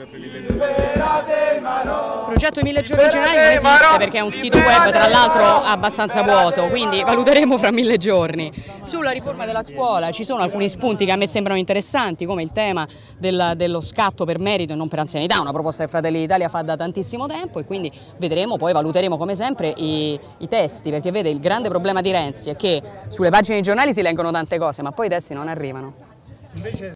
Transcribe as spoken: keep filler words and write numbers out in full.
progetto di mille giorni? Il progetto di mille giorni generali non esiste perché è un sito web tra l'altro abbastanza vuoto, quindi valuteremo fra mille giorni. Sulla riforma della scuola ci sono alcuni spunti che a me sembrano interessanti, come il tema del, dello scatto per merito e non per anzianità, una proposta che Fratelli d'Italia fa da tantissimo tempo, e quindi vedremo, poi valuteremo come sempre i, i testi, perché vede, il grande problema di Renzi è che sulle pagine dei giornali si leggono tante cose ma poi i testi non arrivano. Invece